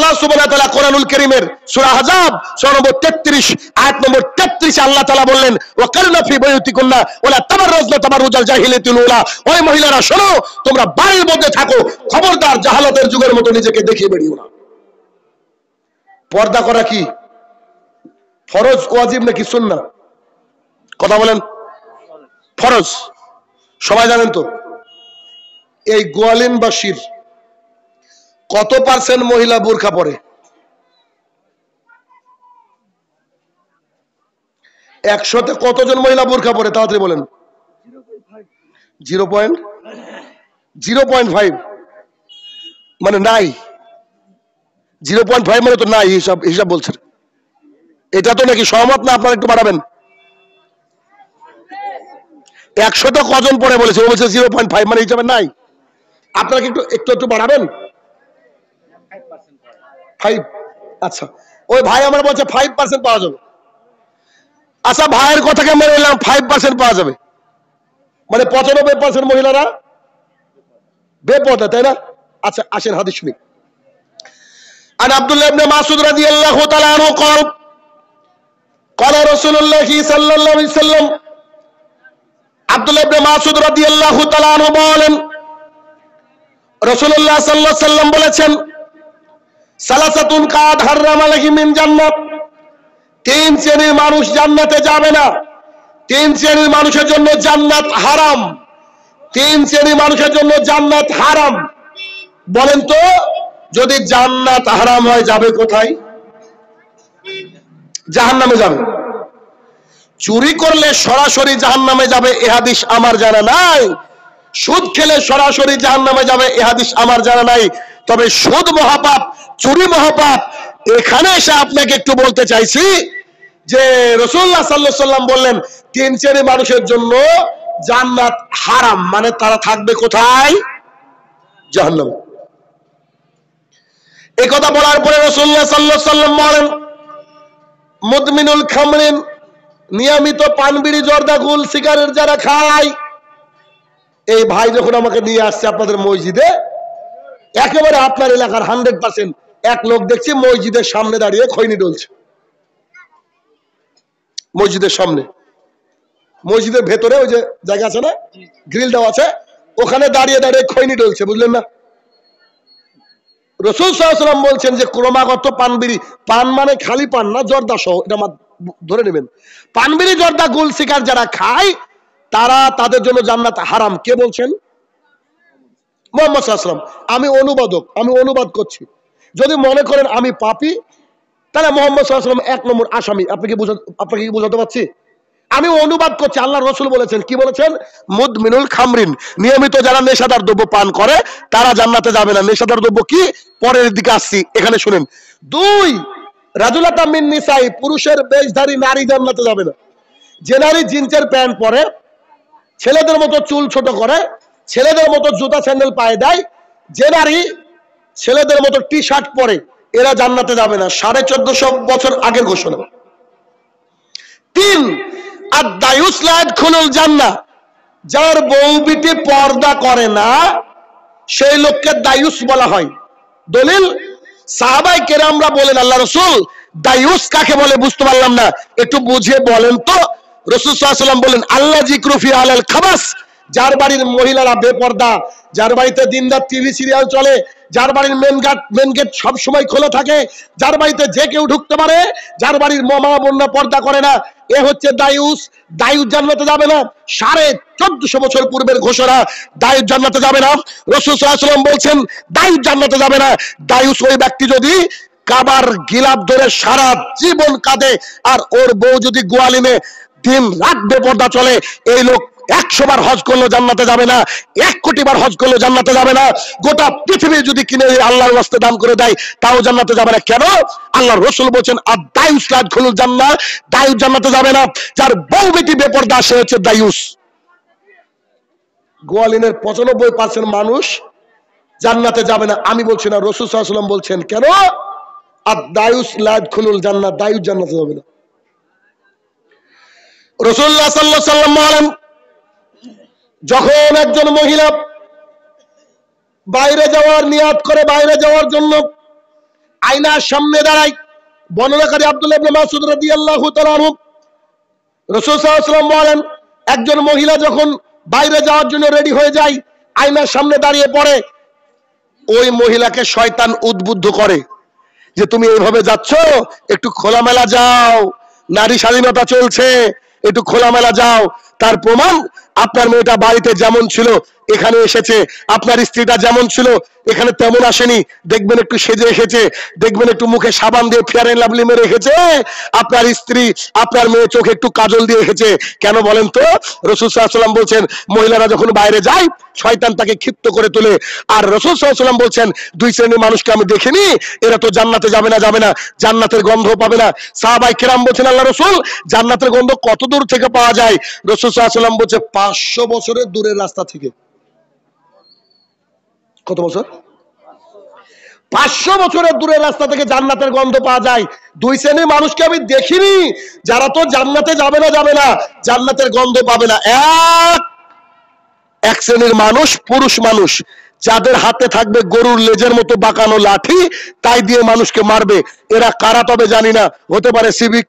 আল্লাহ সুবহানাহু ওয়া তাআলা কোরআনুল কারীমের সূরা আহজাব সূরা নম্বর 33 আয়াত নম্বর 33 আল্লাহ তাআলা বললেন ওয়া কারনা ফি বুয়ুতিকুন্না ওয়ালা তাবাররাজনা তাবাররুজাল জাহিলিয়াতিল উলা। ওই মহিলারা শোনো, তোমরা বাড়ির মধ্যে থাকো, খবরদার জাহালাতের যুগের মতো নিজেকে দেখিয়ে বেরিও না। পর্দা করা কি ফরজ, ওয়াজিব নাকি সুন্নাহ? কথা বলেন। ফরজ। সবাই জানেন তো এই গোয়ালিনবাসীর কত পার্সেন্ট মহিলা বোরকা পরে? 100তে কতজন মহিলা বোরকা পরে? তাড়াতাড়ি বলেন। 0.5 মানে নাই। 0.5 মানে তো নাই, হিসাব বলছেন। এটা তো নাকি সহমত না? আপনারা একটু বাড়াবেন। 100তে কজন পরে বলেছে? ও বলছে 0.5 মানে হিসাবে নাই। আপনারা কি একটু বাড়াবেন? 5। আচ্ছা, ওই ভাই আমার বলছে 5% পাওয়া যাবে। আচ্ছা, ভাইয়ের কথাকে মেনে নিলাম 5% পাওয়া যাবে, মানে 95% মহিলারা বেপর্দা, তাই না? আচ্ছা, আসেন হাদিস শুনি। আন আব্দুল্লাহ ইবনে মাসউদ রাদিয়াল্লাহু তাআলা আনহু قال قال رسول الله صلى الله عليه وسلم। আব্দুল্লাহ ইবনে মাসউদ রাদিয়াল্লাহু তাআলা আনহু বলেন রাসূলুল্লাহ সাল্লাল্লাহু আলাইহি ওয়াসাল্লাম বলেছেন সালাসাতুন কাদ হারাম আলাইহিম মিন জান্নাত। 3 শ্রেণীর মানুষ জান্নাতে যাবে না। 3 শ্রেণীর মানুষের জন্য জান্নাত হারাম। 3 শ্রেণীর মানুষের জন্য জান্নাত হারাম। বলেন তো, যদি জান্নাত হারাম হয় যাবে কোথায়? জাহান্নামে যাবে। চুরি করলে সরাসরি জাহান্নামে যাবে এ হাদিস আমার জানা নাই। সুদ খেলে সরাসরি জাহান্নামে যাবে এ হাদিস আমার জানা নাই। তবে সুদ মহাপাপ, চুরি মহাপাপ। এখানে এসে আপনাকে একটু বলতে চাইছি যে রাসূলুল্লাহ সাল্লাল্লাহু আলাইহি ওয়াসাল্লাম বললেন 3 শ্রেণীর মানুষের জন্য জান্নাত হারাম, মানে তারা থাকবে কোথায়? জাহান্নামে। এই কথা বলার পরে রাসূলুল্লাহ সাল্লাল্লাহু আলাইহি ওয়াসাল্লাম বলেন মুদমিনুল খামরিন, নিয়মিত পান বিড়ি জর্দা গুল সিগারেট যারা খায়। এই ভাই যখন আমাকে নিয়ে আসছে আপনাদের মসজিদে, একেবারে আপনার এলাকার 100% এক লোক দেখছি মসজিদের সামনে দাঁড়িয়ে খৈনি ডলছে। মসজিদের সামনে, মসজিদের ভেতরে ওই যে জায়গা আছে না, গ্রিল দেওয়া আছে, ওখানে দাঁড়িয়ে দাঁড়িয়ে খৈনি ডলছে, বুঝলেন না? রাসূল সাল্লাল্লাহু আলাইহি ওয়াসাল্লাম বলছেন যে ক্রমাগত পান বিড়ি, পান মানে খালি পান না, জর্দা সহ, এটা ধরে নেবেন। পান বিড়ি জর্দা গুল সিগারেট যারা খায় তাদের জন্য জান্নাত হারাম। কে বলছেন? মুহাম্মদ সাল্লাল্লাহু আলাইহি ওয়াসাল্লাম। আমি অনুবাদক, আমি অনুবাদ করছি। যদি মনে করেন আমি পাপী, তাহলে মুহাম্মদ সাল্লাল্লাহু আলাইহি ওয়াসাল্লাম 1 নম্বর আসামি। আপনাকে কি বোঝাতে পারছি? আমি অনুবাদ করছি। আল্লাহ রাসূল বলেছেন, কি বলেছেন? মুদমিনুল খামরিন, নিয়মিত যারা নেশাদার দ্রব্য পান করে তারা জান্নাতে যাবে না। নেশাদার দ্রব্য কি? পরের দিকে আসছি, এখানে শুনেন। 2 রাজুলাতা মিন নিসাই, পুরুষের বেশধারী নারী জান্নাতে যাবে না। যে নারী জিন্সের প্যান্ট পরে, ছেলেদের মতো চুল ছোট করে, ছেলেদের মতো জুতা স্যান্ডেল পায়ে দেয়, যে নারী ছেলেদের মতো টি শার্ট পরে, এরা জান্নাতে যাবে না। 1450 বছর আগের ঘোষণা। 3 আদ-দায়ুস লা ইয়াদখুলুল জান্নাহ, যার বউ বিটি পর্দা করে না সেই লোককে দায়ুস বলা হয়। দলিল সাহাবায়ে কেরামরা বলেন আল্লাহ রাসূল দায়ুস কাকে বলে বুঝতে পারলাম না, একটু বুঝিয়ে বলেন তো। রাসূল সাল্লাল্লাহু আলাইহি ওয়াসাল্লাম বলেন আল্লাহ যিকরু ফি আলাল খাবাস, যার বাড়ির মহিলারা বেপর্দা, যার বাড়িতে দিনরাত টিভি সিরিয়াল চলে, যার বাড়ির মেন গেট সব সময় খোলা থাকে, যার বাড়িতে যে কেউ ঢুকতে পারে, যার বাড়ির মামা বোনরা পর্দা করে না, এ হচ্ছে দায়ুস। দায়ুস জান্নাতে যাবে না। 1450 বছর পূর্বের ঘোষণা, দায়ুস জান্নাতে যাবে না। রাসূল সাল্লাল্লাহু আলাইহি ওয়াসাল্লাম বলছেন দায়ুস জান্নাতে যাবে না। দায়ুস ওই ব্যক্তি যদি কাবার গিলাফ ধরে সারা জীবন কাঁদে, আর ওর বউ যদি গোয়ালিনে দিন রাত বেপর্দা চলে, এই লোক 100 বার হজ করলেও জান্নাতে যাবে না, 1 কোটি বার হজ করলেও জান্নাতে যাবে না। গোটা পৃথিবী যদি কিনে আল্লাহর রাস্তায় দান করে দেয় তাও জান্নাতে যাবে না। কেন? আল্লাহর রাসূল বলেন আদ-দায়ুস লা ইয়াদখুলুল জান্নাহ, দায়ুস জান্নাতে যাবে না। যার বউ বেটি বেপর্দা সে হচ্ছে দায়ুস। গোয়ালিনের 95% মানুষ জান্নাতে যাবে না। আমি বলছি না, রাসূল সাল্লাল্লাহু আলাইহি ওয়াসাল্লাম বলছেন। কেন? আদ-দায়ুস লা ইয়াদখুলুল জান্নাহ, দায়ুস জান্নাতে যাবে না। রাসূলুল্লাহ সাল্লাল্লাহু আলাইহি ওয়াসাল্লাম বলেন যখন একজন মহিলা বাইরে যাওয়ার নিয়াত করে, বাইরে যাওয়ার জন্য আয়নার সামনে দাঁড়ায়। বর্ণনাকারী আব্দুল্লাহ ইবনে মাসউদ রাদিয়াল্লাহু তাআলা আনহু, রাসূল সাল্লাল্লাহু আলাইহি ওয়াসাল্লাম বলেন, একজন মহিলা যখন বাইরে যাওয়ার জন্য রেডি হয়ে যায়, আয়নার সামনে দাঁড়িয়ে পড়ে, ওই মহিলাকে শয়তান উদ্বুদ্ধ করে যে তুমি এইভাবে যাচ্ছ, একটু খোলামেলা যাও, নারী স্বাধীনতা চলছে, একটু খোলামেলা যাও। তার প্রমাণ, আপনার মেয়েটা বাড়িতে যেমন ছিল এখানে এসেছে, আপনার স্ত্রীটা যেমন ছিল এখানে তেমন আসেনি। দেখবেন একটু সেজে এসেছে, দেখবেন একটু মুখে সাবান দিয়ে ফেয়ার এন্ড লাভলি মেরে এসেছে। আপনার স্ত্রী, আপনার মেয়ে চোখে একটু কাজল দিয়ে এসেছে। কেন বলেন তো? রাসূল সাল্লাল্লাহু আলাইহি ওয়াসাল্লাম বলছেন, মহিলারা যখন বাইরে যায় শয়তান তাকে ক্ষিপ্ত করে তোলে। আর রাসূল সাল্লাল্লাহু আলাইহি ওয়াসাল্লাম বলছেন, দুই শ্রেণীর মানুষকে আমি দেখিনি, এরা তো জান্নাতে যাবে না, জান্নাতের গন্ধ পাবে না। সাহাবায়ে কেরাম বলছেন, আল্লাহ রাসূল, জান্নাতের গন্ধ কত দূর থেকে পাওয়া যায়? রাসূল সাল্লাল্লাহু আলাইহি ওয়াসাল্লাম বলছে, 500 বছরের দূরের রাস্তা থেকে। কত বছর? 500 বছরের দূরের রাস্তা থেকে জান্নাতের গন্ধ পাওয়া যায়। দুই শ্রেণীর মানুষকে আমি দেখিনি, যারা তো জান্নাতে যাবে না, জান্নাতের গন্ধ পাবে না। এক শ্রেণীর মানুষ, পুরুষ মানুষ, যাদের হাতে থাকবে গরুর লেজের মতো বাঁকানো লাঠি, তাই দিয়ে মানুষকে মারবে। এরা কারা তবে জানি না, হতে পারে সিভিক।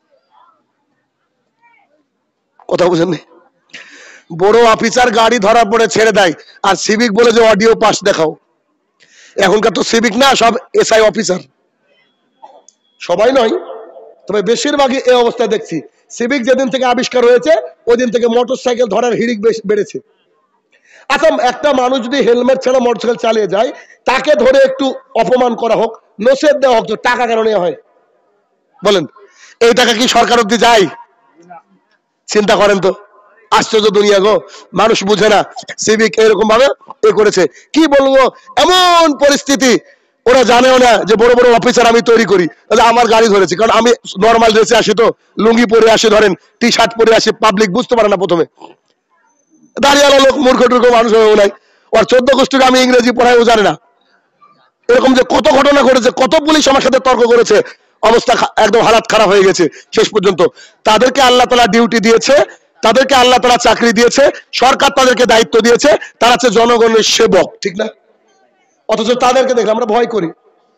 কথা বুঝেননি? বড় অফিসার গাড়ি ধরা পড়ে ছেড়ে দেয়, আর সিভিক বলে যে অডিও পাস দেখাও। এখনকার তো সিভিক না, সব এসআই অফিসার। সবাই নয়, তবে বেশিরভাগই এই অবস্থায় দেখছি। সিভিক যেদিন থেকে আবিষ্কার হয়েছে ওই দিন থেকে মোটরসাইকেল ধরার হিড়িক বেড়েছে। আচ্ছা, একটা মানুষ যদি হেলমেট ছাড়া মোটরসাইকেল চালিয়ে যায়, তাকে ধরে একটু অপমান করা হোক, নসিহত দেওয়া হোক, তো টাকা কেন নেওয়া হয় বলেন? এই টাকা কি সরকার অব্দি যায়? চিন্তা করেন তো, আশ্চর্য দুনিয়া গো, মানুষ বুঝে না। সিভিক এরকম ভাবে এ করেছে, কি বলবো, এমন পরিস্থিতি। ওরা জানেও না যে বড় বড় অফিসার আমি তৈরি করি, আমার গাড়ি ধরেছে, কারণ আমি নর্মাল ড্রেসে আসি, তো লুঙ্গি পরে আসি, ধরেন টি শার্ট পরে আসি, পাবলিক বুঝতে পারে না প্রথমে। দাঁড়িয়ালা লোক, মূর্খ টুর্খ মানুষ হয়েও নাই, ওর 14 গোষ্ঠীকে আমি ইংরেজি পড়াই, ও জানে না। এরকম যে কত ঘটনা ঘটেছে, কত পুলিশ আমার সাথে তর্ক করেছে, অবস্থা একদম হালাত খারাপ হয়ে গেছে শেষ পর্যন্ত। তাদেরকে আল্লাহ তাআলা ডিউটি দিয়েছে, তাদেরকে আল্লাহ তাআলা চাকরি দিয়েছে, সরকার তাদেরকে দায়িত্ব দিয়েছে, তারা হচ্ছে জনগণের সেবক, ঠিক না? অথচ তাদেরকে দেখলে আমরা ভয় করি।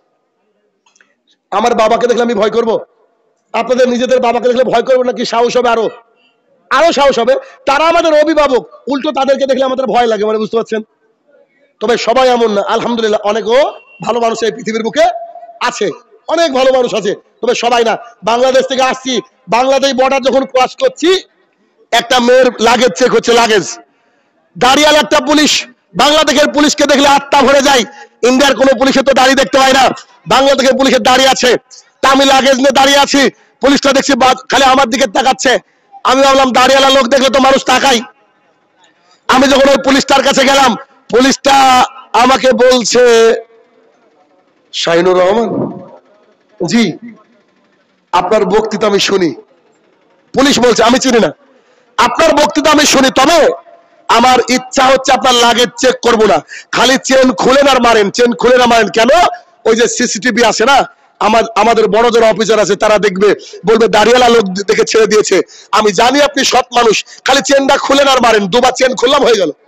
আমার বাবাকে দেখলে আমি ভয় করব? আপনাদের নিজেদের বাবাকে দেখলে ভয় করবো নাকি সাহস হবে? আরো সাহস হবে। তারা আমাদের অভিভাবক, উল্টো তাদেরকে দেখলে আমাদের ভয় লাগে, মানে বুঝতে পারছেন? তবে সবাই এমন না, আলহামদুলিল্লাহ, অনেকও ভালো মানুষ এই পৃথিবীর বুকে আছে, অনেক ভালো মানুষ আছে, তবে সবাই না। বাংলাদেশ থেকে আসছি, বাংলাদেশ বর্ডার যখন ক্রস করছি, একটা মেয়ের লাগেজ চেক হচ্ছে, লাগেজ, দাঁড়িয়াল একটা পুলিশ, বাংলাদেশের পুলিশকে দেখলে আত্মা ভরে যায়। ইন্ডিয়ার কোন পুলিশের তো দাড়ি দেখতে পাই না, বাংলাদেশের পুলিশের দাড়ি আছে। তা আমি লাগেজ নিয়ে দাঁড়িয়ে আছি, পুলিশটা দেখছি খালি আমার দিকে তাকাচ্ছে। আমি ভাবলাম দাড়িওয়ালা লোক দেখলে তো মানুষ তাকাই। আমি যখন ওই পুলিশটার কাছে গেলাম, পুলিশটা আমাকে বলছে, শাহিনুর রহমান জি, আপনার বক্তৃতা আমি শুনি। পুলিশ বলছে, আমি চিনি না, আপনার বক্তৃতা আমি শুনি, তবে আমার ইচ্ছা হচ্ছে আপনার লাগেজ চেক করবো না, খালি চেন খুলেন আর মারেন। চেন খুলেন আর মারেন কেন? ওই যে সিসিটিভি আছে না, আমাদের বড় যারা অফিসার আছে তারা দেখবে, বলবে দাড়িওয়ালা লোক দেখে ছেড়ে দিয়েছে। আমি জানি আপনি সৎ মানুষ, খালি চেনটা খুলেন আর মারেন। দুবার চেন খুললাম, হয়ে গেল।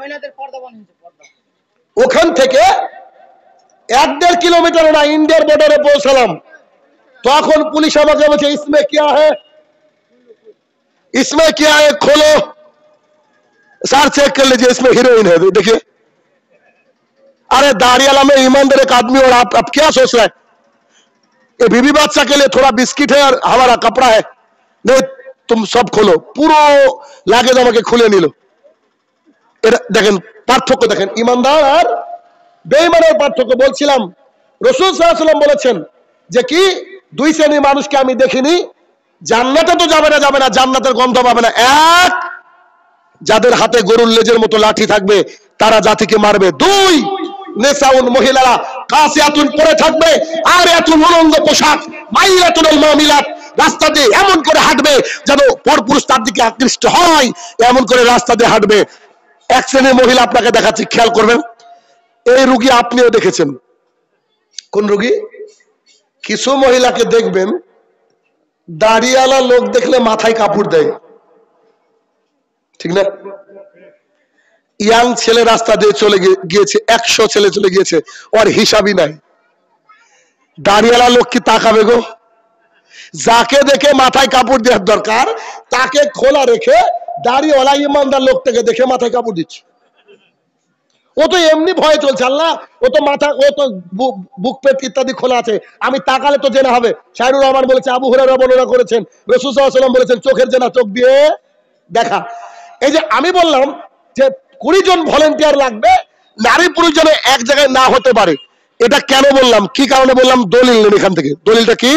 ওখান থেকে 1-1.5 কিলোমিটার না ইন্ডিয়ার বর্ডারে পৌঁছালাম। তখন পুলিশ আমাকে বলছে, इसमें क्या है, इसमें क्या है, खोलो सर, चेक कर लीजिए, इसमें हीरोइन है, देखिए। अरे दाड़ियाला में ईमानदार एक आदमी, और आप क्या सोच रहे हैं? ये बीबी बादशाह के लिए थोड़ा बिस्किट है और हमारा कपड़ा है, नहीं तुम सब खोलो। পুরো লাগেজ আমাকে খুলে নিল। এটা দেখেন পার্থক্য, দেখেন ইমানদার আর বেঈমানের পার্থক্য। বলছিলাম রাসূল সাল্লাল্লাহু আলাইহি ওয়াসাল্লাম বলেছেন যে কি, দুই শ্রেণীর মানুষকে আমি দেখিনি, জান্নাতে তো যাবে না, জান্নাতের গন্ধ পাবে না। এক, যাদের হাতে গরুর লেজের মতো লাঠি থাকবে, তারা জাতিকে মারবে। দুই, নেসাউন, মহিলারা কাসিয়াতুন পরে থাকবে, আর এত উলঙ্গ পোশাক, মাইলাতুল মামিলাত, রাস্তা দিয়ে এমন করে হাঁটবে যেন পরপুরুষ তার দিকে আকৃষ্ট হয়, এমন করে রাস্তা দিয়ে হাঁটবে। এক শ্রেণীর মহিলা আপনাকে দেখাচ্ছি, খেয়াল করবেন। এই রোগী আপনিও দেখেছেন। কোন রোগী? কিছু মহিলাকে দেখবেন দাড়িওয়ালা লোক দেখলে মাথায় কাপড় দেয়, ঠিক না? ইয়াং ছেলে রাস্তা দিয়ে চলে গিয়েছে, 100 ছেলে চলে গিয়েছে, ওর হিসাবই নাই। দাড়িওয়ালা লোক কি তাকাবে গো? যাকে দেখে মাথায় কাপড় দেওয়ার দরকার তাকে খোলা রেখে দাড়িওয়ালা ইমানদার লোকটাকে দেখে মাথায় কাপড় দিচ্ছে। ও তো এমনি ভয়ে চলছে, আল্লাহ ও তো মাথা, ও তো বুক পেট ইত্যাদি খোলা আছে, আমি তাকালে তো জেনা হবে। শাহরুর রহমান বলেছে, আবু হুরায়রা বর্ণনা করেছেন, রাসূল সাল্লাল্লাহু আলাইহি ওয়াসাল্লাম বলেছেন চোখের জেনা চোখ দিয়ে দেখা। এই যে আমি বললাম যে 20 জন ভলেন্টিয়ার লাগবে, নারী পুরুষ যেন এক জায়গায় না হতে পারে, এটা কেন বললাম, কি কারণে বললাম? দলিল নেন এখান থেকে। দলিলটা কি?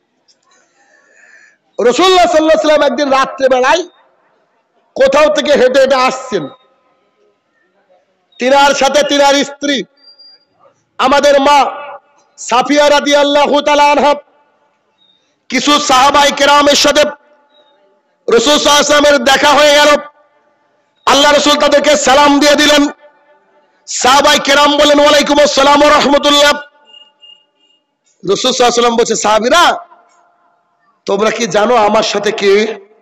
রাসূলুল্লাহ সাল্লাল্লাহু আলাইহি ওয়াসাল্লাম একদিন রাত্রে বেলায় কোথাও থেকে হেঁটে হেঁটে আসছেন, তিনার সাথে তিনার স্ত্রী আমাদের মা সাফিয়া রাদিয়াল্লাহু তাআলা আনহা, কিছু সাহাবায়ে কেরামের সাথে রাসূল সাল্লাল্লাহু আলাইহি ওয়াসাল্লামের দেখা হয়ে গেল। আল্লাহ রাসূল তাদেরকে সালাম দিয়ে দিলেন। সাহাবায়ে কেরাম বলেন, ওয়ালাইকুম আসসালাম ওয়া রাহমাতুল্লাহ। রাসূল সাল্লাল্লাহু আলাইহি ওয়াসাল্লাম বলছে, সাহাবীরা তোমরা কি জানো আমার সাথে কে?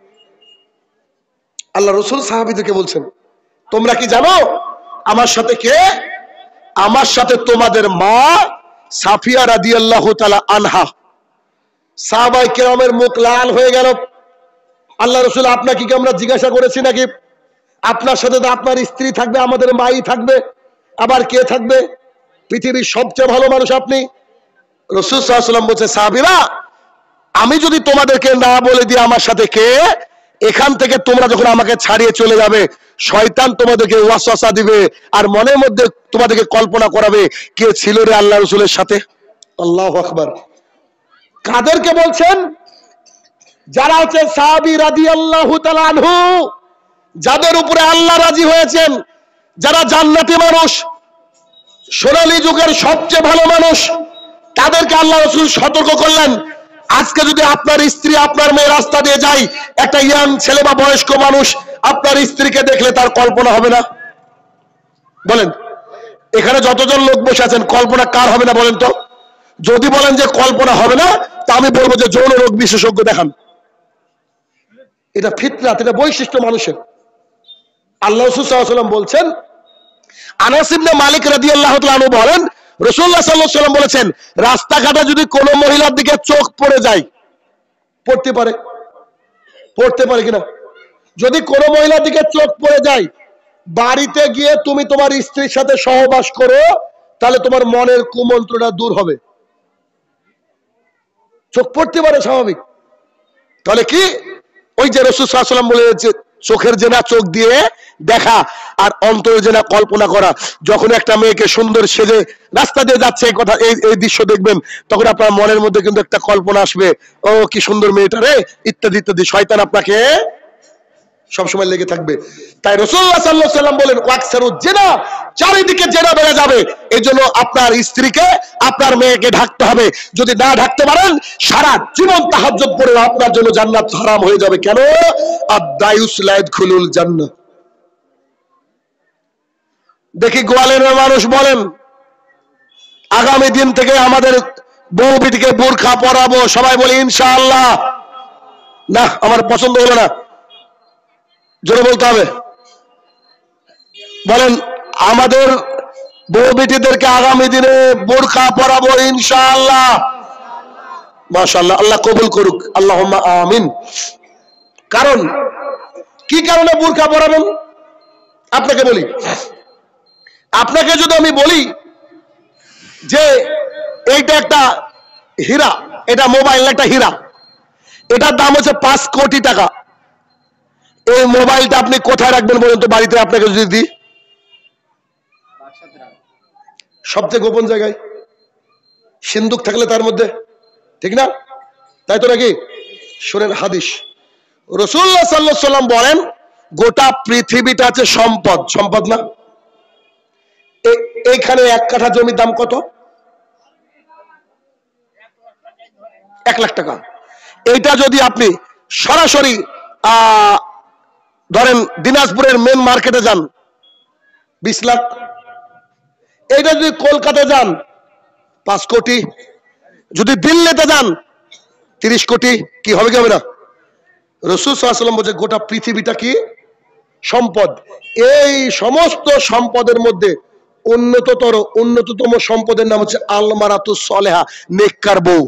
আল্লাহ রাসূল সাহাবীদেরকে বলছেন, তোমরা কি জানো আমার সাথে কে? আমার সাথে তোমাদের মা সাফিয়া রাদিয়াল্লাহু তাআলা আনহা। সাহাবায়ে কেরামের মুখ লাল হয়ে গেল। আল্লাহ রাসূল, আপনাকে কি আমরা জিজ্ঞাসা করেছি নাকি? আপনার সাথে তো আপনার স্ত্রী থাকবে, আমাদের মাই থাকবে, আবার কে থাকবে? পৃথিবীর সবচেয়ে ভালো মানুষ আপনি। রাসূল সাল্লাল্লাহু আলাইহি ওয়াসাল্লাম বলছে, সাহাবীরা আমি যদি তোমাদেরকে না বলে দিই আমার সাথে কে, এখান থেকে তোমরা যখন আমাকে ছাড়িয়ে চলে যাবে শয়তান তোমাদেরকে ওয়াসওয়াসা দিবে আর মনের মধ্যে তোমাদেরকে কল্পনা করাবে কে ছিল রে আল্লাহ রাসূলের সাথে। আল্লাহু আকবার। কাদেরকে বলছেন? যারা হচ্ছে সাহাবী রাদিয়াল্লাহু তাআলা আনহু, যাদের উপরে আল্লাহ রাজি হয়েছেন, যারা জান্নাতি মানুষ, সোনালী যুগের সবচেয়ে ভালো মানুষ, তাদেরকে আল্লাহ রাসূল সতর্ক করলেন, আজকে যদি আপনার স্ত্রী আপনার মেয়ে রাস্তা দিয়ে যায়, একটা ইয়াং ছেলে বা বয়স্ক মানুষ আপনার স্ত্রীকে দেখলে তার কল্পনা হবে না? বলেন, এখানে যতজন লোক বসে আছেন কল্পনা কার হবে না বলেন তো? যদি বলেন যে কল্পনা হবে না, তা আমি বলবো যে যৌন রোগ বিশেষজ্ঞ দেখান। এটা ফিতরাত, এটা বৈশিষ্ট্য মানুষের। আল্লাহ রাসূল সাল্লাল্লাহু আলাইহি ওয়াসাল্লাম বলছেন, আনাস ইবনে মালিক রাদিয়াল্লাহু তাআলা আনহু বলেন, রাসূলুল্লাহ সাল্লাল্লাহু আলাইহি ওয়াসাল্লাম বলেছেন, রাস্তাঘাটে যদি কোনো মহিলার দিকে চোখ পড়ে যায়, পড়তে পারে কিনা? যদি কোনো মহিলার দিকে চোখ পড়ে যায়, বাড়িতে গিয়ে তুমি তোমার স্ত্রীর সাথে সহবাস করো, তাহলে তোমার মনের কুমন্ত্রটা দূর হবে। চোখ পড়তে পারে, স্বাভাবিক। তাহলে কি ওই যে রাসূল সাল্লাল্লাহু আলাইহি ওয়াসাল্লাম বলেছে চোখের জেনা চোখ দিয়ে দেখা আর অন্তরের জেনা কল্পনা করা। যখন একটা মেয়েকে সুন্দর সেজে রাস্তা দিয়ে যাচ্ছে, এই কথা এই দৃশ্য দেখবেন, তখন আপনার মনের মধ্যে কিন্তু একটা কল্পনা আসবে, ও কি সুন্দর মেয়েটা রে, ইত্যাদি ইত্যাদি। শয়তান আপনাকে সবসময় লেগে থাকবে। তাই রাসূলুল্লাহ সাল্লাল্লাহু আলাইহি ওয়াসাল্লাম বলেন, ওয়াকসারুজ জিনা, চারিদিকে জেনা বেড়ে যাবে। এই জন্য আপনার স্ত্রীকে আপনার মেয়েকে ঢাকতে হবে। যদি না ঢাকতে পারেন, সারা জীবন তাহাজ্জুদ পড়ে আপনার জন্য জান্নাত হারাম হয়ে যাবে। কেন? আদ-দায়ুস লা ইয়াদখুলুল জান্নাহ। দেখি গোয়ালের মানুষ বলেন, আগামী দিন থেকে আমাদের বউ বিটিকে বোরকা পরাবো, সবাই বলে ইনশাআল্লাহ। না, আমার পছন্দ হলো না, জোরে বলতে হবে। বলেন, আমাদের বউ বেটিদেরকে আগামী দিনে বোরকা পরাবো ইনশাআল্লাহ। মাশাআল্লাহ, আল্লাহ কবুল করুক, আল্লাহুম্মা আমিন। কারণ কি কারণে বোরকা পরাবেন? আপনাকে বলি, আপনাকে যদি আমি বলি যে এইটা একটা হীরা, এটা মোবাইল একটা হীরা, এটার দাম হচ্ছে 5 কোটি টাকা, এই মোবাইলটা আপনি কোথায় রাখবেন বলুন তো? বাড়িতে আপনাকে যদি দিই, সবচেয়ে গোপন জায়গায়, সিন্দুক থাকলে তার মধ্যে, ঠিক না? তাই তো নাকি? শুনেন হাদিস, রাসূলুল্লাহ সাল্লাল্লাহু আলাইহি ওয়াসাল্লাম বলেন, গোটা পৃথিবীটা আছে সম্পদ, সম্পদ না? এইখানে 1 কাঠা জমির দাম কত? 1 লাখ টাকা। এইটা যদি আপনি সরাসরি ধরেন দিনাজপুরের মেন মার্কেটে যান, 20 লাখ। এইটা যদি কলকাতায় যান, 5 কোটি। যদি দিল্লিতে যান, 30 কোটি। কি হবে কি হবে না? রাসূল সাল্লাল্লাহু আলাইহি ওয়াসাল্লাম বলেন, গোটা পৃথিবীটা কি সম্পদ। এই সমস্ত সম্পদের মধ্যে উন্নততম সম্পদের নাম হচ্ছে আলমারাতুস সলেহা, নেককার বউ।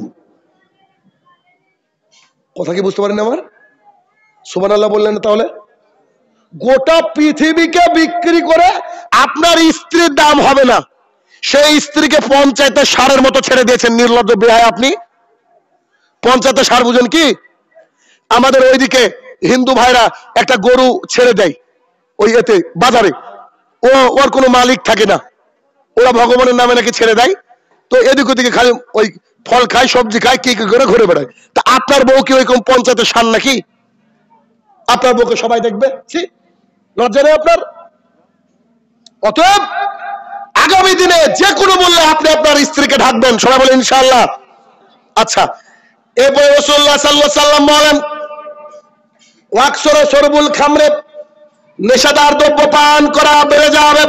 কথা কি বুঝতে পারেন আমার? সুবহানাল্লাহ বললেন না? তাহলে গোটা পৃথিবীকে বিক্রি করে আপনার স্ত্রীর দাম হবে না, সেই স্ত্রীকে পঞ্চায়েতের সারের মতো ছেড়ে দিয়েছেন। নির্লজ্জ বেহায়া আপনি। পঞ্চায়েতের সার বুঝেন কি? আমাদের ওইদিকে হিন্দু ভাইরা একটা গরু ছেড়ে দেয় ওই এতে বাজারে, ওর কোনো মালিক থাকে না, ওরা ভগবানের নামে নাকি ছেড়ে দেয়। তো এদিক ওদিকে খালি ওই ফল খায়, সবজি খায়, কি করে ঘুরে বেড়ায়। তা আপনার বউ কি ওইরকম পঞ্চায়েতের সার নাকি? আপনার বউকে সবাই দেখবে? লজ্জা নেই আপনার? অতএব আগামী দিনে যে কোনো বললে আপনি আপনার স্ত্রীকে ঢাকবেন। সবাই বলে ইনশাআল্লাহ। আচ্ছা, এরপরে রাসূলুল্লাহ সাল্লাল্লাহু আলাইহি ওয়াসাল্লাম বলেন, ওয়াকসুরা শরবুল খামরে, নেশাদার দ্রব্য পান করা বেড়ে যাবে।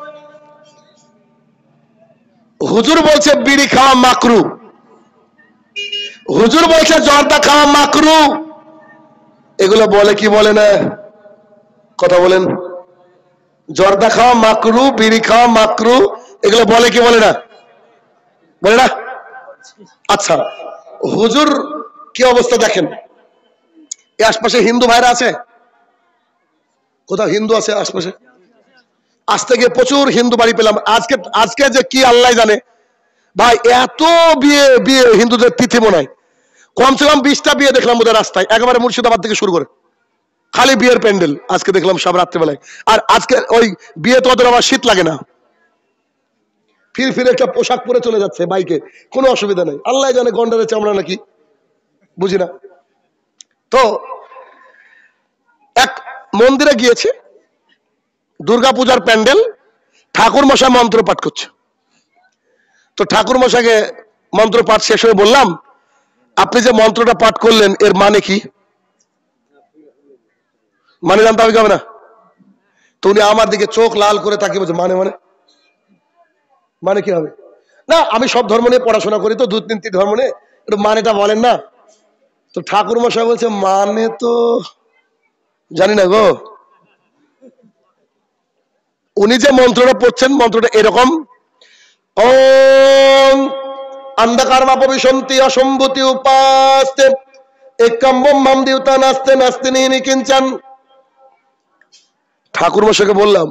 হুজুর বলছে বিড়ি খাওয়া মাকরু, হুজুর বলছে জর্দা খাওয়া মাকরু। এগুলো বলে কি বলে না? কথা বলেন। জর্দা খাওয়া মাকরু, বিড়ি খাওয়া মাকরু, এগুলো বলে কি বলে না? বলে না? আচ্ছা, হুজুর কি অবস্থা দেখেন। এই আশপাশে হিন্দু ভাইরা আছে? কোথাও হিন্দু আছে আশপাশে? আসতে গিয়ে প্রচুর হিন্দু বাড়ি পেলাম। আজকে যে কি আল্লাহ জানে ভাই, এত বিয়ে বিয়ে হিন্দুদের তিথি মনে হয়। কমসে কম 20টা বিয়ে দেখলাম ওদের রাস্তায়, একেবারে মুর্শিদাবাদ থেকে শুরু করে খালি বিয়ের প্যান্ডেল আজকে দেখলাম সব রাত্রেবেলায়। আর আজকে ওই বিয়ে তো ওদের আবার শীত লাগে না, ফিরে একটা পোশাক পরে চলে যাচ্ছে বাইকে, কোনো অসুবিধা নেই। আল্লাহ জানে গন্ডারের চামড়া নাকি, বুঝি না। তো এক মন্দিরে গিয়েছে, দুর্গাপূজার প্যান্ডেল, ঠাকুর মশাই মন্ত্র পাঠ করছে। তো ঠাকুর মশাইকে মন্ত্র পাঠ শেষ হয়ে বললাম, আপনি যে মন্ত্রটা পাঠ করলেন এর মানে কি? মানে জানতে হবে না? তো উনি আমার দিকে চোখ লাল করে তাকিয়ে বলছে, মানে কি হবে? না, আমি সব ধর্ম নিয়ে পড়াশোনা করি, তো 2-3টি ধর্ম নিয়ে, একটু মানেটা বলেন না। তো ঠাকুর মশাই বলছে, মানে তো জানি না গো। উনি যে মন্ত্রটা পড়ছেন, মন্ত্রটা এরকম, ওম অন্ধকারমাপবিশন্তি অসম্ভূতি উপাস্তে একম্বম মাম দেবতা নাস্তে নাস্তে নিয়ে কিঞ্চন। ঠাকুর মশাইকে বললাম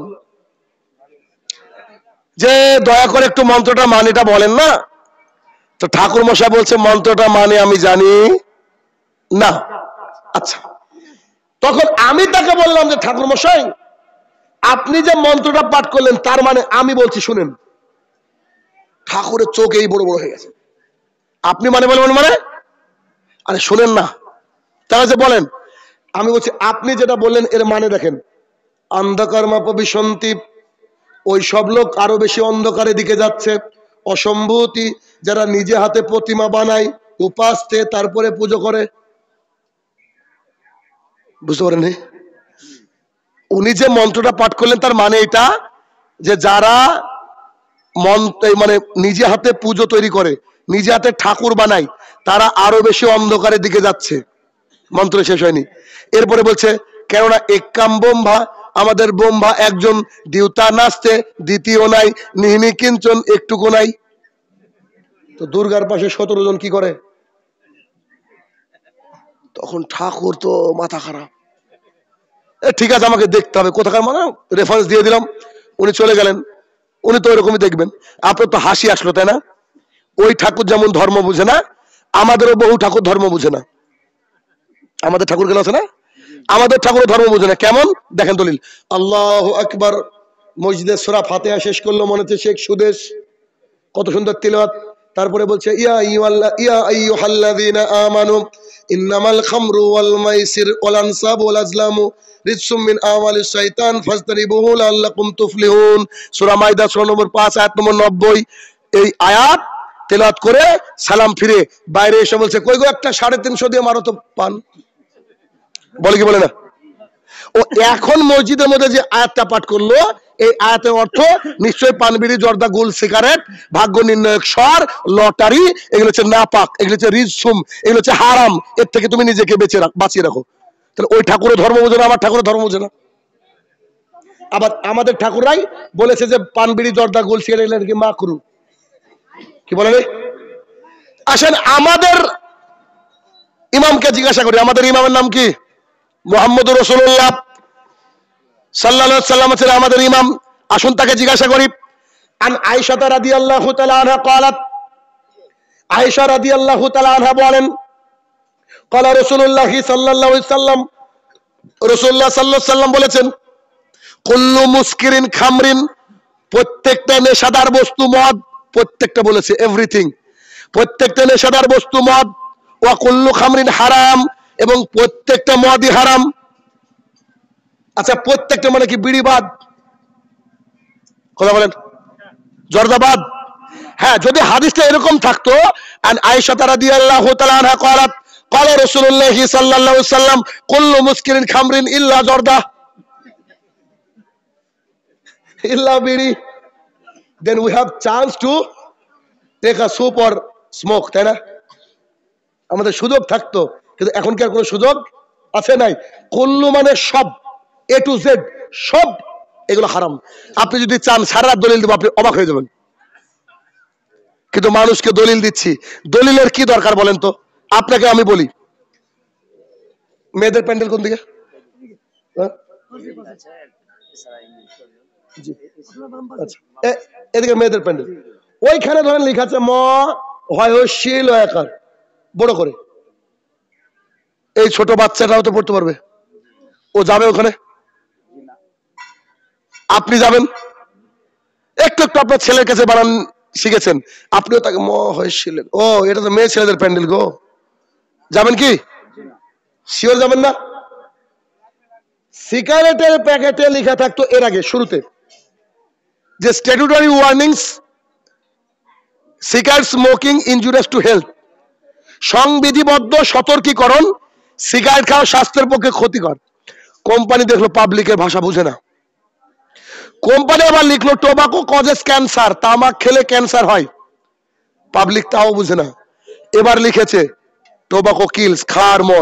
যে দয়া করে একটু মন্ত্রটা মানেটা বলেন না। তো ঠাকুর মশাই বলছে, মন্ত্রটা মানে আমি জানি না। আচ্ছা, তখন আমি তাকে বললাম যে ঠাকুর মশাই, আপনি যে মন্ত্রটা পাঠ করলেন তার মানে আমি বলছি শুনেন। ঠাকুরের চোখ এই বড় বড় হয়ে গেছে। আপনি মানে বলবেন মানে? আরে শুনেন না, তাহলে যে বলেন। আমি বলছি আপনি যেটা বললেন এর মানে দেখেন, অন্ধকারমাপবিশন্তি, ওই সব লোক আরো বেশি অন্ধকারের দিকে যাচ্ছে। অসম্ভূতি, যারা নিজে হাতে প্রতিমা বানায়, উপাস্তে, তারপরে পুজো করে। বুঝতে পারেন? উনি যে মন্ত্রটা পাঠ করলেন তার মানে এটা যে যারা মানে নিজে হাতে পুজো তৈরি করে, নিজে হাতে ঠাকুর বানায়, তারা আরো বেশি অন্ধকারের দিকে যাচ্ছে। মন্ত্র শেষ হয়নি। এরপরে বলছে, কেননা একাম ব্রহ্মা, আমাদের ব্রহ্মা একজন, দেবতা নাচতে দ্বিতীয় নাই, নিহিনী কিঞ্চন, একটুকু নাই। তো দুর্গার পাশে 17 জন কি করে? তখন ঠাকুর তো মাথা খারাপ। ঠিক আছে, আমাকে দেখতে হবে কোথাকার, মানে রেফারেন্স দিয়ে দিলাম। উনি চলে গেলেন। উনি তো ওরকমই দেখবেন। আপনার তো হাসি আসলো, তাই না? ওই ঠাকুর যেমন ধর্ম বুঝে না, আমাদেরও বহু ঠাকুর ধর্ম বুঝে না। আমাদের ঠাকুর গেল আছে না, আমাদের ঠাকুর ধর্ম বুঝে না। কেমন দেখেন দলিল, আল্লাহু আকবার, মসজিদে সূরা ফাতিহা শেষ করলো, মনে হচ্ছে শেখ সুদেশ, কত সুন্দর তিলাওয়াত। তারপরে বলছে, ইয়া আইয়ুহাল্লাযীনা আমানু ইন্নামাল খামরু ওয়াল মাইসির ওয়াল আনসাবু ওয়াল আজলামু রিজসুম মিন আমালিশ শাইতান ফাজতানিবুহু লাআল্লাকুম তুফলিহুন। সূরা মাইদা সূরা নম্বর 5 আয়াত নম্বর 90। এই আয়াত তেলাওয়াত করে সালাম ফিরে বাইরে এসে বলছে, কই গো একটা 350 দিয়ে মারো তো পান। বলে কি বলে না? ও এখন মসজিদের মধ্যে যে আয়াতটা পাঠ করলো, এই আয়াতের অর্থ নিশ্চয়ই পানবিড়ি, জর্দা, গুল, সিগারেট, ভাগ্য নির্ণায়ক স্বর, লটারি, এগুলো হচ্ছে নাপাক, এগুলো হচ্ছে রিজসুম, এগুলো হচ্ছে হারাম। এর থেকে তুমি নিজেকে বাঁচিয়ে রাখো। তাহলে ওই ঠাকুরের ধর্ম বোঝে না, আমার ঠাকুরের ধর্ম বোঝে না। আবার আমাদের ঠাকুরাই বলেছে যে পান বিড়ি জর্দা গোল সিগারেট কি মাকরু, কি বলেন? আসেন আমাদের ইমামকে জিজ্ঞাসা করি, আমাদের ইমামের নাম কি? মুহাম্মদুর রাসূলুল্লাহ সাল্লাল্লাহু আলাইহি ওয়াসাল্লাম ছিলেন আমাদের ইমাম। আসুন তাকে জিজ্ঞাসা করি। আন আয়েশা রাদিয়াল্লাহু তাআলা আনহা ক্বালাত, আয়েশা রাদিয়াল্লাহু তাআলা আনহা বলেন, ক্বালা রাসূলুল্লাহ সাল্লাল্লাহু আলাইহি ওয়াসাল্লাম, রাসূলুল্লাহ সাল্লাল্লাহু আলাইহি ওয়াসাল্লাম বলেছেন, কুল্লু মুসকিরিন খামরিন, প্রত্যেকটা নেশাদার বস্তু মদ, প্রত্যেকটা বলেছে এভরিথিং, প্রত্যেকটা নেশাদার বস্তু মদ, ওয়া কুল্লু খামরিন হারাম, এবং প্রত্যেকটা মদই হারাম। আচ্ছা প্রত্যেকটা মানে কি বিড়ি বাদ? কথা বলেন, জর্দাবাদ? হ্যাঁ, যদি হাদিসটা এরকম থাকতো, আন আয়েশা রাদিয়াল্লাহু তাআলা আনহা ক্বালাত ক্বালা রাসূলুল্লাহ সাল্লাল্লাহু আলাইহি ওয়াসাল্লাম কুল্লু মুসকিরিন খামরিন ইল্লা জর্দা ইল্লা বিড়ি, then we have chance to take a soup or smoke, তাই না? আমাদের সুযোগ থাকতো, কিন্তু এখন কি আর কোনো সুযোগ আছে? নাই। কুল্লু মানে সব, এ টু জেড সব, এগুলো হারাম। আপনি যদি চান সারা রাত দলিল দেবো, আপনি অবাক হয়ে যাবেন, কিন্তু মানুষকে দলিল দিচ্ছি। দলিলের কি দরকার বলেন তো? আপনাকে আমি বলি, মেয়েদের প্যান্ডেল কোন দিকে? এদিকে মেয়েদের প্যান্ডেল, ওইখানে ধরেন লেখা আছে ম হয় শিল একার বড় করে। এই ছোট বাচ্চাটাও তো পড়তে পারবে, ও যাবে ওখানে? আপনি যাবেন? একটু একটু আপনার ছেলের কাছে বানান শিখেছেন, আপনিও তাকে ম হয় শিল, ও এটা তো মেয়ে ছেলেদের প্যান্ডেল গো, যাবেন কি? শিওর যাবেন না? সিগারেটের প্যাকেটে লেখা থাকতো এর আগে শুরুতে যে statutory warnings, cigarette smoking injurious to health, সংবিধিবদ্ধ সতর্কীকরণ, সিগারেট খাওয়া স্বাস্থ্যের পক্ষে ক্ষতিকর। কোম্পানি দেখলো পাবলিকের ভাষা বুঝে না, কোম্পানি আবার লিখলো টোবাকো কজেস ক্যান্সার, তামাক খেলে ক্যান্সার হয়, পাবলিক তাও বুঝে না। এবার লিখেছে টোবাকো কিলস, খার মর,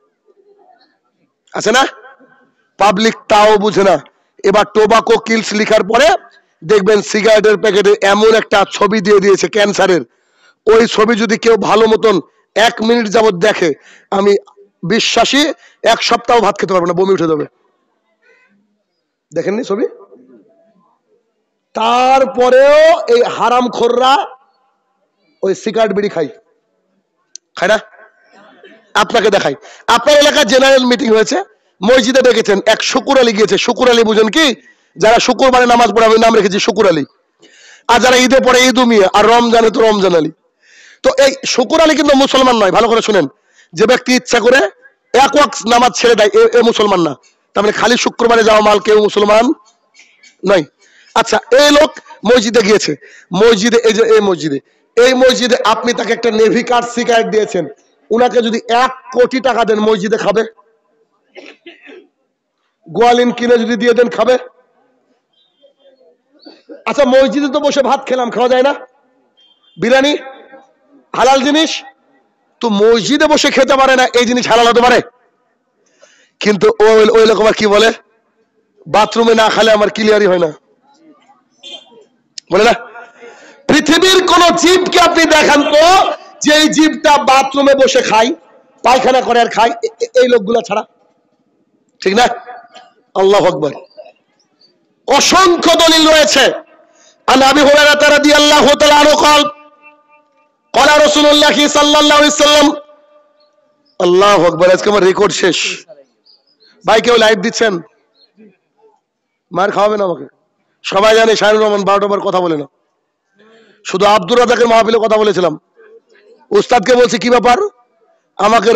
আছে না? পাবলিক তাও বুঝে না। এবার টোবাকো কিলস লিখার পরে দেখবেন সিগারেটের প্যাকেটে এমন একটা ছবি দিয়ে দিয়েছে ক্যান্সারের, ওই ছবি যদি কেউ ভালো মতন 1 মিনিট যাবত দেখে, আমি বিশ্বাসী 1 সপ্তাহ ভাত খেতে পারবে না, বমি উঠে যাবে। দেখেননি ছবি? তারপরেও এই হারামখোররা ওই সিগারেট বিড়ি খায় না? আপনাকে দেখাই, আপনার এলাকার জেনারেল মিটিং হয়েছে, মসজিদে ডেকেছেন, এক শুকুর আলী গিয়েছে। শুকুর আলী বুঝেন কি? যারা শুক্রবারে নামাজ পড়ে, আমি নাম রেখেছি শুকুর আলী, আর যারা ঈদে পড়ে ঈদ মিয়া, আর রমজানে তো রমজান আলী। তো এই শুকুর আলী কিন্তু মুসলমান নয়, ভালো করে শুনেন। যে ব্যক্তি ইচ্ছা করে এক ওয়াক্ত নামাজ ছেড়ে দেয়, এ মুসলমান না। তার মানে খালি শুক্রবারে যাওয়া মাল কেউ মুসলমান নয়। আচ্ছা, এই লোক মসজিদে গিয়েছে, মসজিদে এই মসজিদে আপনি তাকে একটা নেভি কার্ড সিগারেট দিয়েছেন, উনাকে যদি 1 কোটি টাকা দেন, মসজিদে খাবে? গোয়ালিন কিনে যদি দিয়ে দেন, খাবে? আচ্ছা, মসজিদে তো বসে ভাত খেলাম, খাওয়া যায় না? বিরিয়ানি হালাল জিনিস, তো মসজিদে বসে খেতে পারে না, এই জিনিস হালাল হতে পারে? কিন্তু ওই লোক আবার কি বলে, বাথরুমে না খালে আমার ক্লিয়ারই হয় না, বলে না? পৃথিবীর কোন জীবকে আপনি দেখান তো যে এই জীবটা বাথরুমে বসে খায়, পায়খানা করে আর খায়, এই লোকগুলা ছাড়া, ঠিক না? আল্লাহু আকবার। অসংখ্য দলিল রয়েছে। আন আবি হুরায়রা রাদিয়াল্লাহু তাআলা আনহু قال قال رسول الله সাল্লাল্লাহু আলাইহি ওয়াসাল্লাম, আল্লাহু আকবার। আজকে আমার রেকর্ড শেষ। ভাই কেউ লাইভ দিচ্ছেন? মার খাওয়াবেন আমাকে। সবাই জানে শাহরুর রহমান 12টা বার কথা বলে না, শুধু আব্দুর রাজাকের মাহফিলে কথা বলেছিলাম। উস্তাদকে বলছি কি ব্যাপার, আমাকে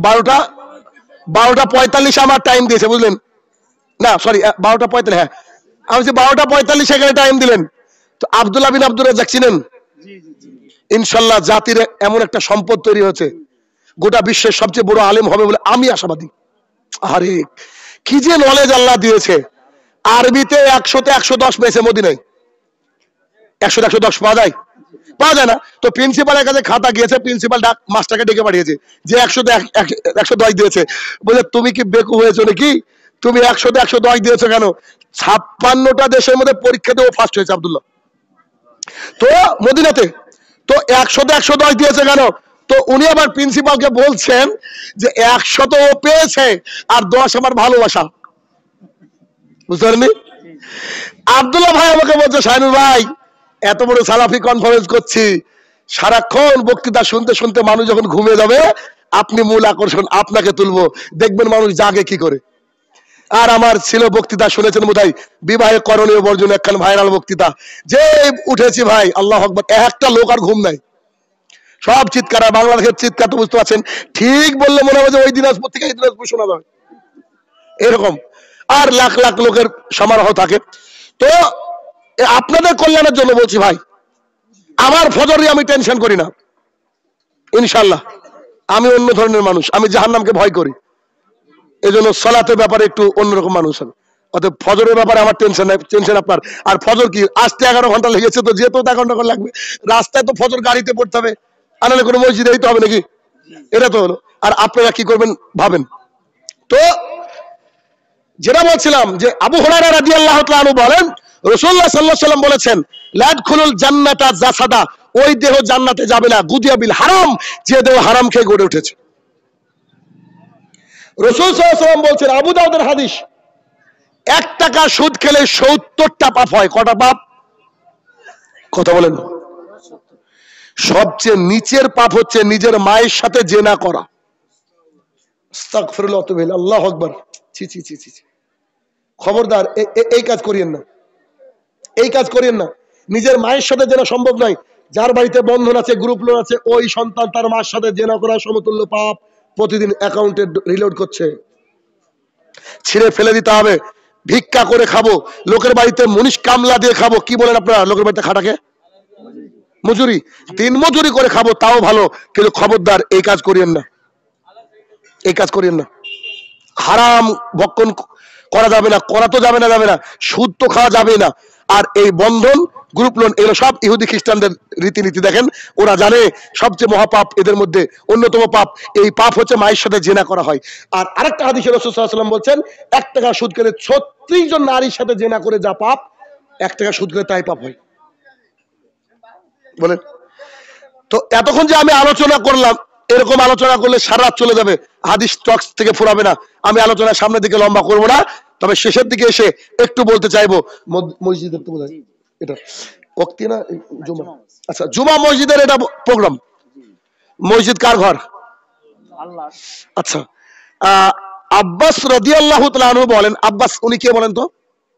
12:45 আমার টাইম দিয়েছে, বুঝলেন না? সরি 12:45, হ্যাঁ আমি 12:45 সেখানে টাইম দিলেন। তো আব্দুল্লাহ বিন আব্দুর রাজ্জাক চিনেন? ইনশাল্লাহ জাতির এমন একটা সম্পদ তৈরি হয়েছে, গোটা বিশ্বের সবচেয়ে বড় আলেম হবে বলে আমি আশাবাদী। আরে কি যে নলেজ আল্লাহ দিয়েছে। আরবিতে 100তে 110 পেয়েছে মদিনায়। 100 110 পাওয়া যায় না। তো প্রিন্সিপালের কাছে খাতা গিয়েছে, প্রিন্সিপাল মাস্টারকে ডেকে পাঠিয়েছে যে 100তে 110 দিয়েছে। বলে তুমি কি বেকু হয়েছো নাকি, তুমি 100-তে 110 দিয়েছো কেন? 56টা দেশের মধ্যে পরীক্ষা দেও ফার্স্ট হয়েছে আব্দুল্লাহ। তো মদিনাতে তো 100-তে 110 দিয়েছে কেন? তো উনি আবার প্রিন্সিপালকে বলছেন যে 100 তো ও পেয়েছে আর 10 আমার ভালোবাসা। বুঝতে পারেননি? আব্দুল্লাহ ভাই আমাকে বলছে, শাহিনুর ভাই এত বড় সালাফি কনফারেন্স করছি, সারাক্ষণ বক্তৃতা শুনতে শুনতে মানুষ যখন ঘুমিয়ে যাবে, আপনি মূল আকর্ষণ, আপনাকে তুলবো, দেখবেন মানুষ জাগে কি করে। আর আমার ছিল বক্তৃতা, শুনেছেন বোধহয়, বিবাহে করণীয় বর্জন, একখান ভাইরাল বক্তৃতা, যে উঠেছি ভাই আল্লাহ আকবার, একটা লোক আর ঘুম নাই, সব চিৎকার। আর বাংলাদেশের চিৎকার তো বুঝতে পারছেন, ঠিক বললে মনে হবে যে ওই দিনাজপুর থেকে এই দিনাজপুর শোনা যাবে, এরকম। আর লাখ লাখ লোকের সমারোহ থাকে। তো আপনাদের কল্যাণের জন্য বলছি ভাই, আমার ফজরে আমি টেনশন করি না, ইনশাল্লাহ। আমি অন্য ধরনের মানুষ, আমি জাহান্নামকে ভয় করি, এজন্য সালাতের ব্যাপারে একটু অন্যরকম মানুষ আমি। অতএব ফজরের ব্যাপারে আমার টেনশন নাই, টেনশন আপনার। আর ফজর কি আসতে 11 ঘন্টা লেগেছে, তো যেহেতু 1 ঘন্টা করে লাগবে, রাস্তায় তো ফজর গাড়িতে পড়তে হবে, আনালে কোনো মসজিদে দিতে হবে নাকি? এটা তো হলো। আর আপনারা কি করবেন ভাবেন। তো যেটা বলছিলাম যে আবু হুরায়রা রাদিয়াল্লাহু তাআলা আনহু বলেন, রাসূলুল্লাহ সাল্লাল্লাহু আলাইহি ওয়াসাল্লাম বলেছেন, লা ইয়াদখুলুল জান্নাতা জাসাদা, ওই দেহ জান্নাতে যাবে না, গুদিয়া বিল হারাম, যে দেহ হারাম খেয়ে গড়ে উঠেছে। রাসূল সাল্লাল্লাহু আলাইহি ওয়াসাল্লাম বলছেন, আবু দাউদের হাদিস, 1 টাকা সুদ খেলে 70টা পাপ হয়। কটা পাপ? কথা বলেন। সবচেয়ে নিচের পাপ হচ্ছে নিজের মায়ের সাথে জিনা করা। আস্তাগফিরুল্লাহ, আল্লাহু আকবার। ছি ছি ছি ছি, খবরদার এই কাজ করিয়েন না, এই কাজ করিয়েন না। নিজের মায়ের সাথে জেনা সম্ভব নয়। যার বাড়িতে বন্ধন আছে, গ্রুপ লোন আছে, ওই সন্তান তার মার সাথে জেনা করা সমতুল্য পাপ প্রতিদিন অ্যাকাউন্টে রিলোড করছে। ছিঁড়ে ফেলে দিতে হবে। ভিক্ষা করে খাবো, লোকের বাড়িতে মুনিশ কামলা দিয়ে খাবো। কি বলেন আপনারা? লোকের বাড়িতে খাটাকে মজুরি, দিন মজুরি করে খাবো, তাও ভালো, কিন্তু খবরদার এই কাজ করিয়েন না, এই কাজ করিয়েন না। হারাম ভক্ষণ করা যাবে না, করা তো যাবে না, সুদ তো খাওয়া যাবে না। আর এই বন্ধন, গ্রুপ লোন, এগুলো সব ইহুদি খ্রিস্টানদের রীতিনীতি। দেখেন, ওরা জানে সবচেয়ে মহাপাপ এদের মধ্যে অন্যতম পাপ, এই পাপ হচ্ছে মায়ের সাথে জিনা করা হয়। আর আরেকটা হাদিসে রাসূল সাল্লাল্লাহু আলাইহি ওয়াসাল্লাম বলছেন, 1 টাকা সুদ খেলে 36 জন নারীর সাথে জিনা করে যা পাপ, 1 টাকা সুদ খেলে তাই পাপ হয়। বলেন তো, এতক্ষণ যে আমি আলোচনা করলাম, এরকম আলোচনা করলে সারা রাত চলে যাবে, হাদিস টক্স থেকে ফুরাবে না। আমি আলোচনা সামনের দিকে লম্বা করবো না, তবে শেষের দিকে এসে একটু বলতে চাইবো, মসজিদের তো বোধহয় এটা ওয়াক্তি না জুমা, আচ্ছা জুমা মসজিদের এটা প্রোগ্রাম। মসজিদ কার ঘর? আল্লাহ। আচ্ছা, আব্বাস রাদিয়াল্লাহু তাআলা আনহু বলেন, আব্বাস উনি কে বলেন তো?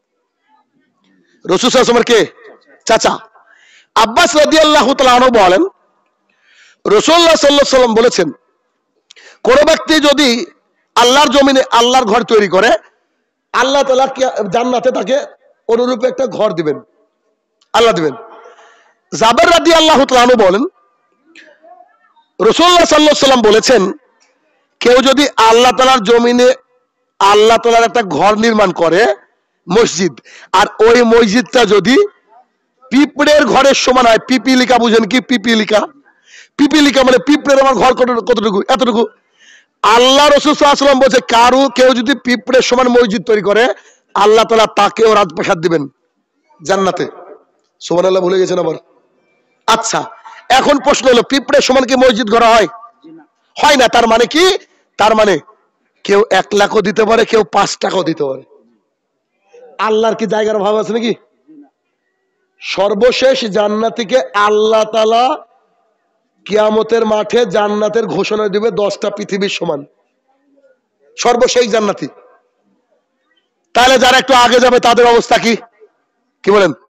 রাসূল সাল্লাল্লাহু আলাইহি ওয়াসাল্লামের কে? চাচা। আব্বাস রাদিয়াল্লাহু তাআলা আনহু বলেন, রাসূলুল্লাহ সাল্লাল্লাহু আলাইহি ওয়াসাল্লাম বলেছেন, কোন ব্যক্তি যদি আল্লাহর জমিনে আল্লাহর ঘর তৈরি করে, আল্লাহ তাআলা জান্নাতে তাকে অনুরূপ একটা ঘর দিবেন, আল্লাহ দিবেন। জাবের রাদিয়াল্লাহু তাআলা আনহু বলেন, রাসূলুল্লাহ সাল্লাল্লাহু আলাইহি ওয়াসাল্লাম বলেছেন, কেউ যদি আল্লাহ তাআলার জমিনে আল্লাহ তাআলার একটা ঘর নির্মাণ করে, মসজিদ, আর ওই মসজিদটা যদি পিঁপড়ের ঘরের সমান হয়, পিপিলিকা বুঝেন কি? পিপিলিকা, পিপিলিকা মানে পিঁপড়ের আমার ঘর কতটুকু? এতটুকু। আল্লাহ রাসূল সাল্লাল্লাহু আলাইহি ওয়াসাল্লাম বলছে, কেউ যদি পিঁপড়ের সমান মসজিদ তৈরি করে, আল্লাহ তাআলা তাকেও রাজপ্রাসাদ দিবেন জান্নাতে। সুবহানাল্লাহ, ভুলে গেছেন আবার। আচ্ছা, এখন প্রশ্ন হলো, পিঁপড়ের সমান কি মসজিদ করা হয়? হয় না। তার মানে কি? তার মানে কেউ 1 লাখও দিতে পারে, কেউ 5 টাকাও দিতে পারে। আল্লাহর কি জায়গার অভাব আছে নাকি? সর্বশেষ জান্নাতীকে আল্লাহ তাআলা কিয়ামতের মাঠে জান্নাতের ঘোষণা দিবে 10টা পৃথিবীর সমান, সর্বশেষ জান্নাতি। তাহলে যারা একটু আগে যাবে তাদের অবস্থা কি? কি বলেন?